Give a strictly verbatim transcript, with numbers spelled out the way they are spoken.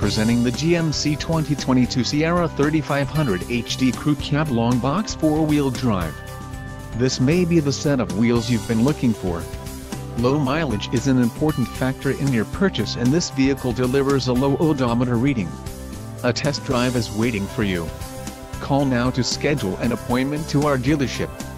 Presenting the G M C twenty twenty-two Sierra thirty-five hundred H D Crew Cab Long Box four-wheel drive. This may be the set of wheels you've been looking for. Low mileage is an important factor in your purchase, and this vehicle delivers a low odometer reading. A test drive is waiting for you. Call now to schedule an appointment to our dealership.